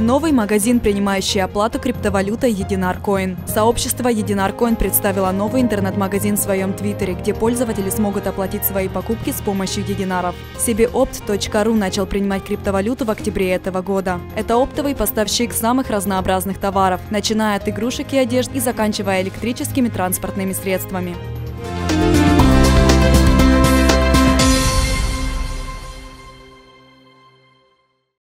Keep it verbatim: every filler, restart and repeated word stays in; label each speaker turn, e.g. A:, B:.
A: Новый магазин, принимающий оплату криптовалютой Единаркоин. Сообщество Единаркоин представило новый интернет-магазин в своем твиттере, где пользователи смогут оплатить свои покупки с помощью единаров. себеопт точка ру начал принимать криптовалюту в октябре этого года. Это оптовый поставщик самых разнообразных товаров, начиная от игрушек и одежд и заканчивая электрическими транспортными средствами.